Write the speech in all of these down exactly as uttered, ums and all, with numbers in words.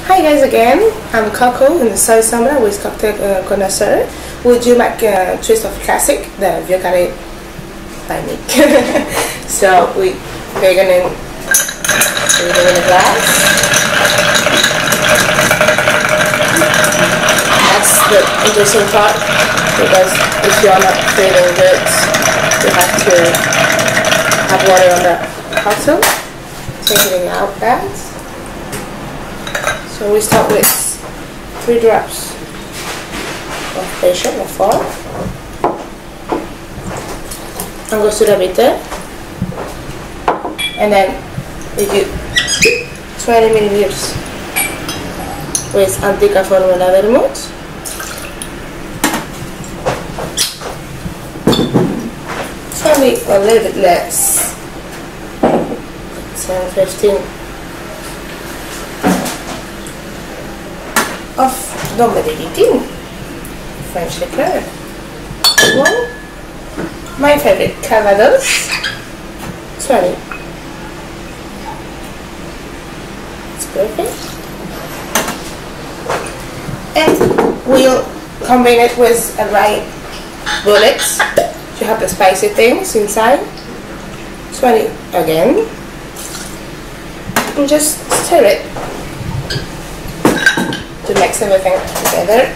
Hi guys again, I'm Coco in the Sol Y Sombra with cocktail uh, connoisseur. Would you make a twist of classic, the Vieux Carré by me? So we we're gonna put it in a glass. That's the interesting part, because if you are not feeling good, you have to have water on the bottle. Taking out that. So we start with three drops of patient or four. And goes to the bitter. And then we do twenty milliliters with Antica Formula Vermouth. Probably a little bit less. ten, fifteen of Dombedelitin French liqueur. One, my favorite, Calvados, twenty. It's perfect. And we'll combine it with a rye bullets to have the spicy things inside. twenty again. And just stir it to mix everything together.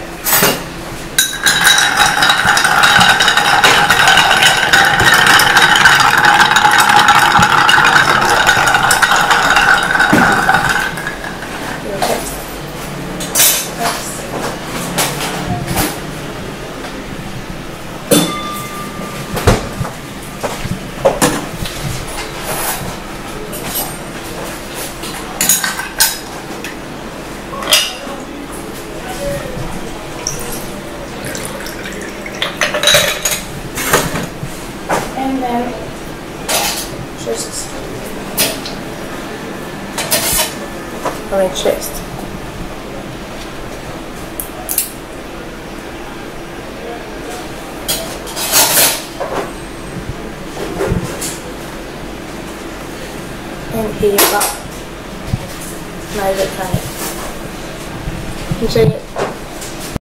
And then just orange chest. And here you go. My Vieux Carré. Enjoy it.